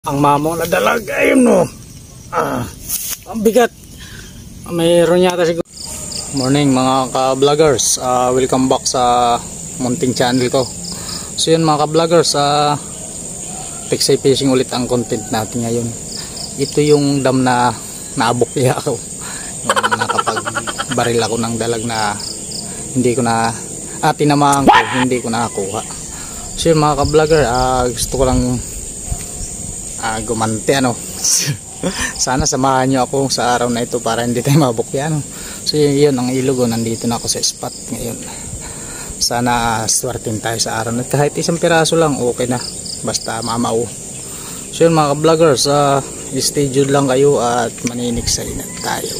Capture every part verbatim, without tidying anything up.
Ang mamong na dalag, ayun no. Ah, ang bigat. Mayroon yata siguro. Morning mga ka-vloggers. Uh, welcome back sa munting channel ko. So yun mga ka-vloggers, uh, Texay Fishing ulit ang content natin ngayon. Ito yung dam na naabukya ako. Yung nakapagbaril ako ng dalag na hindi ko na ah, tinamaan ko, hindi ko nakakuha. So yun mga ka-vlogger, uh, gusto ko lang Uh, gumante ano. Sana samahan nyo ako sa araw na ito para hindi tayo mabukya ano. So yun, yun ang ilog, nandito na ako sa spot ngayon. Sana swertin tayo sa araw na kahit isang piraso lang okay na, basta mamaw. So yun mga ka-vloggers, uh, stay tuned lang kayo at maninig sa inat tayo.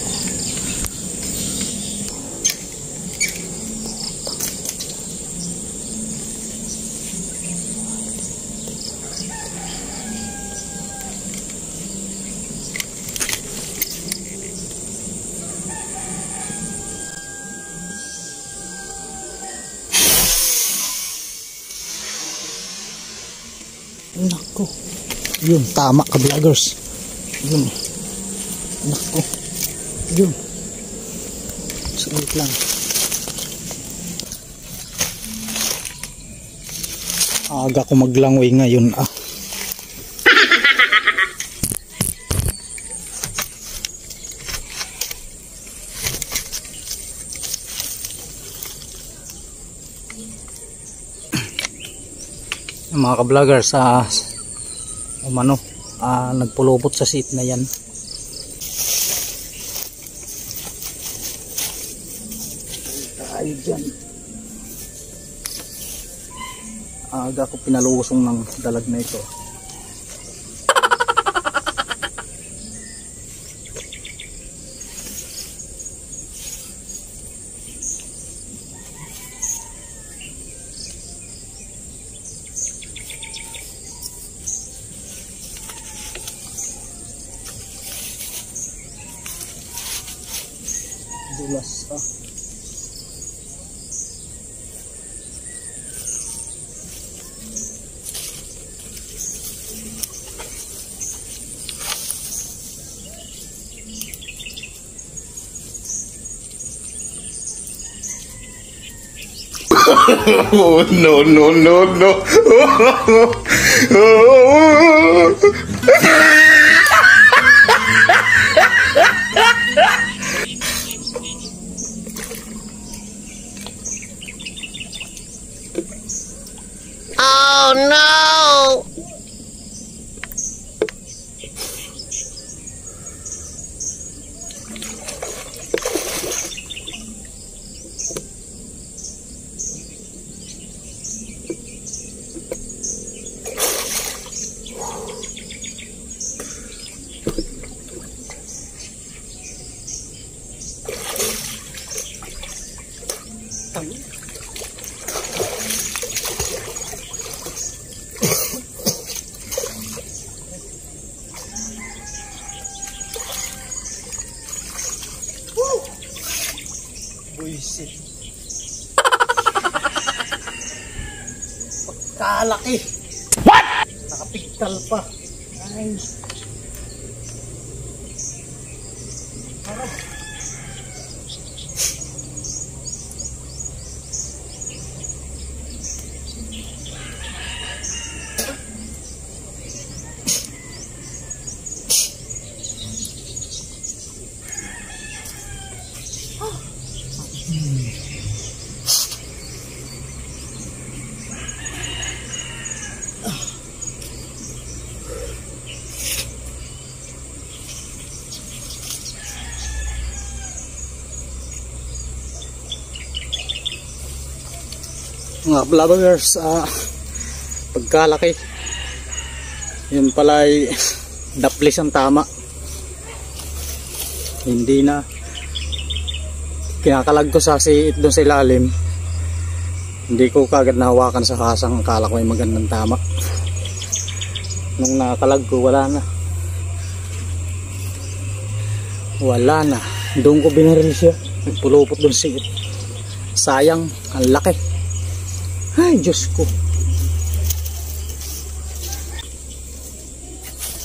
Nako, yun tama ka-vloggers, yun, nako, yun, saglit lang, aga ko maglangoy ngayon ah. Mga ka-vloggers, uh, umano, uh, nagpulupot sa seat na yan. Tayo dyan. Aga ko pinalusong ng dalag na ito. Dulas ah. Oh, no, no, no, no. Oh no! Buisit. Pagkalaki. What? Nakapigtal pa. Ay. Harap. Mga vloggers, uh, pagkalaki yun pala ay daplis ang tama, hindi na kinakalag ko sa siit doon sa ilalim, hindi ko kagad nahawakan sa kasang, akala ko ay magandang tama. Nung nakalag ko wala na wala na doon ko binaril siya, nagpulupot doon siit, sayang ang laki. Ay, Diyos ko.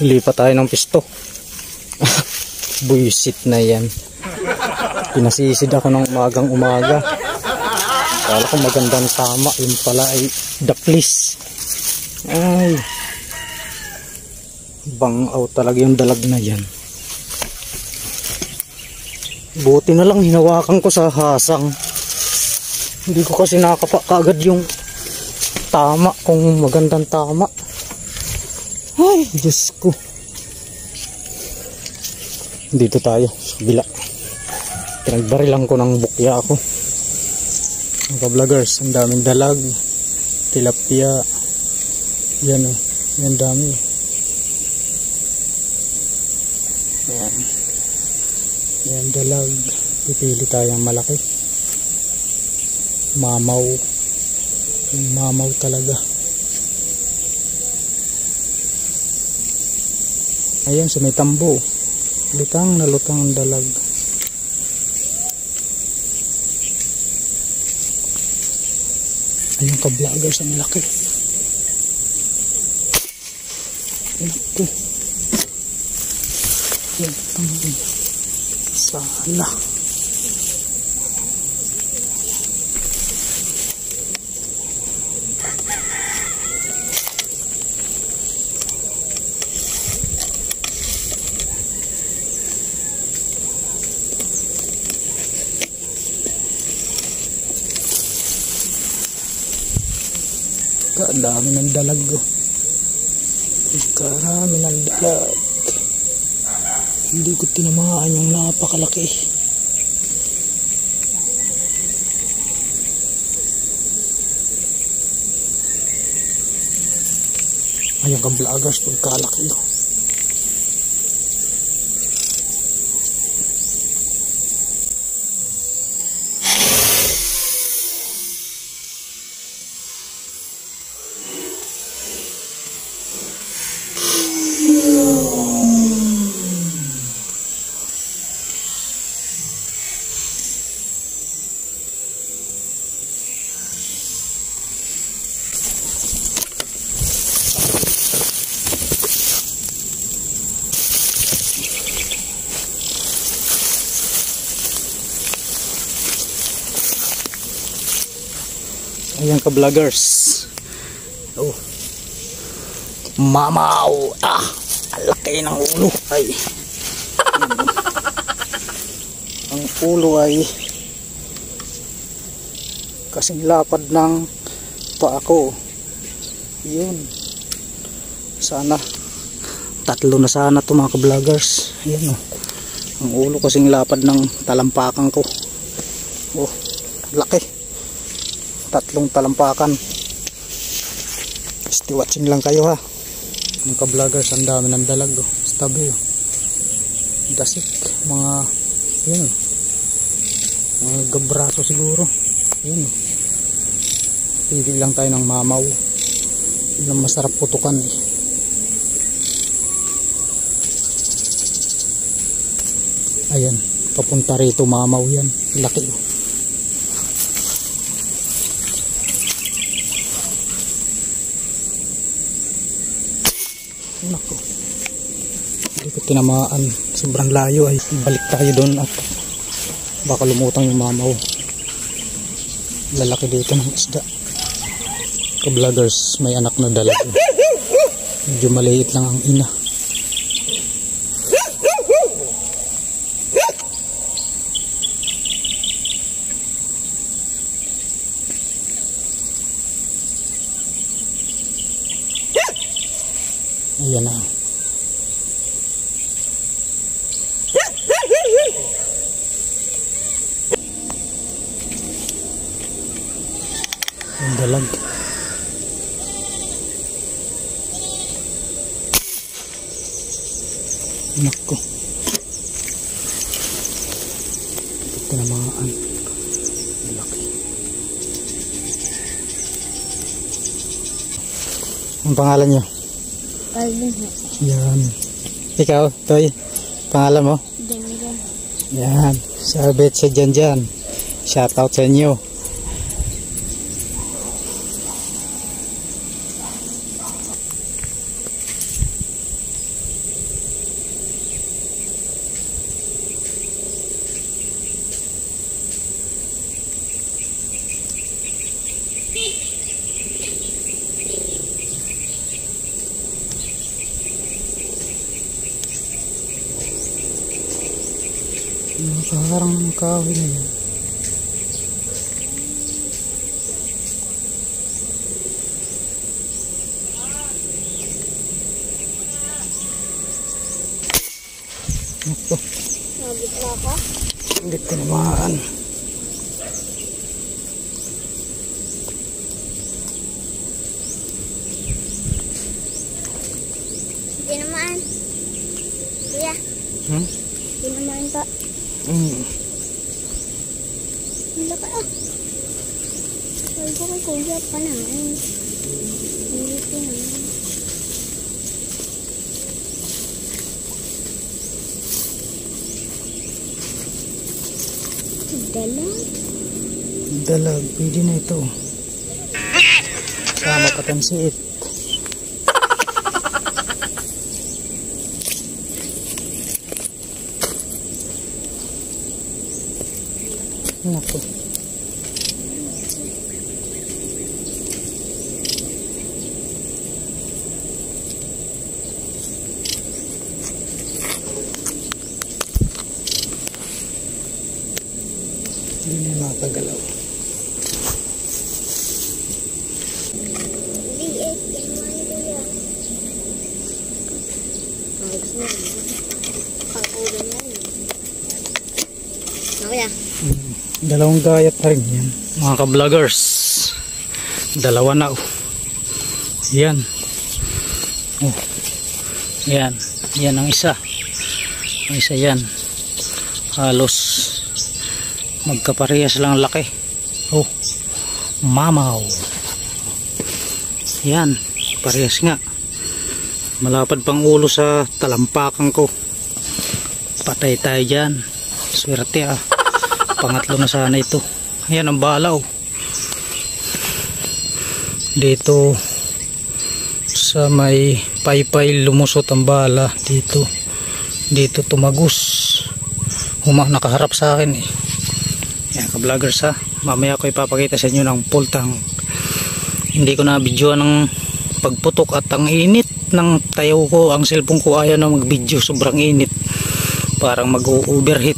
Lipat tayo ng pisto. Buisit na yan. Pinasisid ako ng umagang umaga. Kala ko magandang tama. Yun pala ay daklis. Ay. Bangaw talaga yung dalag na yan. Buti na lang hinawakan ko sa hasang. Hindi ko kasi nakapa kaagad yung tama kung magandang tama. Ay, Diyos ko. Dito tayo sa kabila. Pinagbarilan ko ng bukya ako. Mga vloggers, ang daming dalag, tilapia. Yan o, yan dami. Yan. Yan dalag. Pipili tayong malaki. Mamaw. Mamaw talaga. Ayan, sa may tambo. Lutang na lutang ang dalag. Ayun ka-vloggers, ang laki. Ito. Ito. Sana. Kadami ng dalag ko. Karami ng dalag. Hindi ko tinamaan yung napakalaki. Ayun ka vloggers, pagkalaki ko. Ayan ka vloggers. Oh. Mamaw. Ah, ang laki ng ulo. Ay. Ang ulo ay kasing lapad ng paa ko. Yun. Sana tatlo na sana to mga ka-vloggers. Ayan oh. Ang ulo kasing lapad ng talampakan ko. Oh, laki. Tatlong talampakan. Stay watching lang kayo ha. Mga ka-vloggers, ang dami ng dalag oh. Stabi oh. Dasik. Mga yun oh. Mga gabraso siguro. Yun oh. Pili lang tayo ng mamaw. Yun ang masarap putukan eh. Ayan. Papunta rito mamaw yan. Laki oh. Nako, hindi ko tinamaan, sobrang layo ay balik tayo doon at baka lumutang yung mamaw. Lalaki dito ng isda. Ka-vloggers, may anak na dalag. Medyo maliit lang ang ina. Ayan na. Ang dalag. Nako. Ito tinamaan. Laki. Ang pangalan niyo? Alvin. Yan. Ikaw, Toy, pangalan mo? Janjan. Yan. Sabit sa Janjan. Shout out sa inyo. ng kahoy na yun. Ito. Nabit na ako. Hindi tinamaan. Hindi naman. Kuya. Hmm? Hindi naman pa. Hmm. Ang laki ah. Sabi ko kay kuya pa naman. Hindi ko naman. Dalag. Dalag, pwede na ito. Sama patansiit. Nako. Hindi na makagalaw. Hindi eh. Hindi naman kuya. Kahit siya. Kakulan na yun. Kuya. Hmm. Dalawang gayat pa rin yan. Mga ka-vloggers. Dalawa na oh. Yan. Oh. Yan. Yan ang isa. Ang isa yan. Halos magkaparehas lang laki. Oh, mamaw. Yan, parehas nga. Malapad pang ulo sa talampakan ko. Patay tayo dyan. Swerte ah. Pangatlo na sana ito. Ayan ang bala oh. Dito sa may paypay lumusot ang bala. Dito. Dito tumagos. Huma nakaharap sa akin eh. Yan ka-vloggers ha, mamaya ko ipapakita sa inyo ng full tank. Hindi ko na video ng pagputok at ang init ng tayo ko. Ang cellphone ko ayaw na mag video, sobrang init, parang mag-overheat.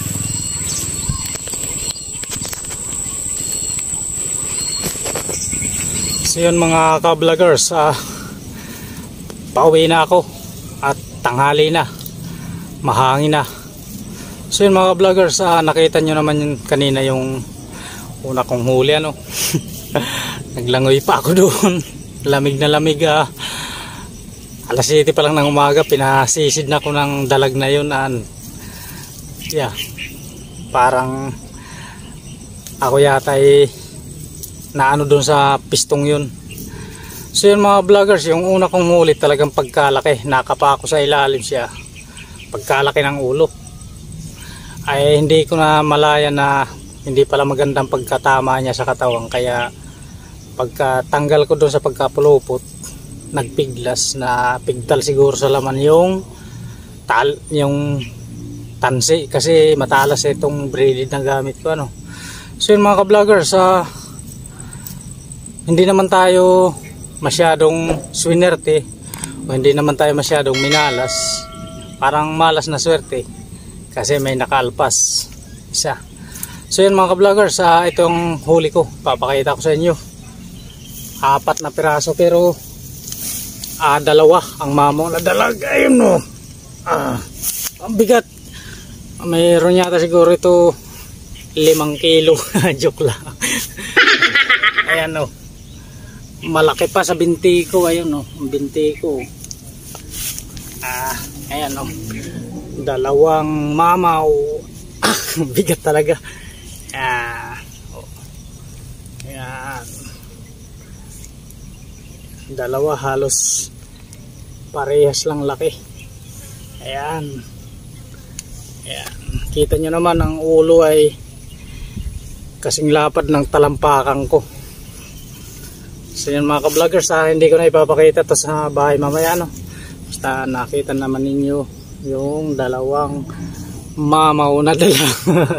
So yun mga ka-vloggers, ah, pauwi na ako at tanghali na, mahangin na. So yun mga vloggers, ah, nakita nyo naman yun kanina yung una kong huli ano. Naglangoy pa ako doon. Lamig na lamig ah. Alas siyete pa lang ng umaga, pinasisid na ako ng dalag na yun. Ah, yeah. Parang ako yata ay naano doon sa pistong yun. So yun mga vloggers, yung una kong huli talagang pagkalaki. Nakapa ako sa ilalim siya. Pagkalaki ng ulo. Ay hindi ko na malaya na hindi pala magandang pagkatama niya sa katawan, kaya pagkatanggal ko doon sa pagkapulupot nagpiglas na pigtal siguro sa laman yung tal yung tansi, kasi matalas itong braided na gamit ko ano. So yun mga ka-vloggers, uh, hindi naman tayo masyadong swinerte o hindi naman tayo masyadong minalas, parang malas na swerte kasi may nakalpas isa. So yun mga ka-vloggers, uh, itong huli ko papakita ko sa inyo. Apat na piraso pero uh, dalawa ang mamong na dalag. Ayun no, uh, ang bigat. Mayroon yata siguro ito limang kilo. Joke lang. Ayan no, malaki pa sa binti ko. Ayun no, ang binti ko. Ah, ayan no, dalawang mamaw. Bigat talaga. Ah, oh. Ayan, dalawa halos parehas lang laki. Ayan, ayan, kita nyo naman ang ulo ay kasing lapad ng talampakan ko. So yun mga ka-vloggers, ah, hindi ko na ipapakita to sa bahay mamaya no. Basta nakita naman ninyo yung dalawang mamaw na dalag.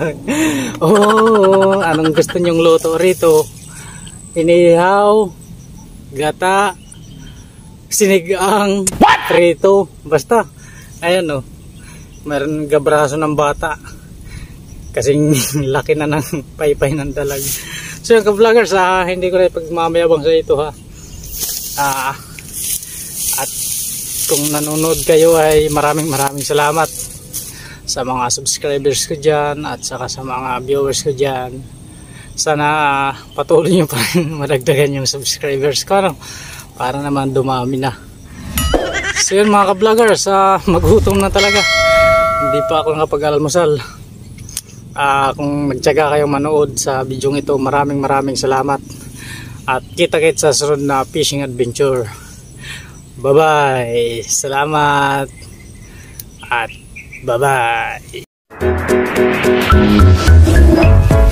Oh, anong gusto nyong luto rito? Inihaw, gata, sinigang, prito, basta. Ayan o, oh, meron gabraso ng bata. kasing laki na ng paypay ng dalag. So yung ka-vloggers, ah, hindi ko na pagmamayabang sa ito ha. Ah, at kung nanonood kayo ay maraming maraming salamat sa mga subscribers ko dyan at saka sa mga viewers ko dyan. Sana ah, patuloy nyo pa rin madagdagan yung subscribers ko, ano? Para naman dumami na. So yun mga ka-vloggers, ah, magutom na talaga. Hindi pa ako nakapag-almusal. Uh, kung nagtyaga kayong manood sa video ito, maraming maraming salamat at kita-kits sa sunod na fishing adventure. Bye bye, salamat at bye bye.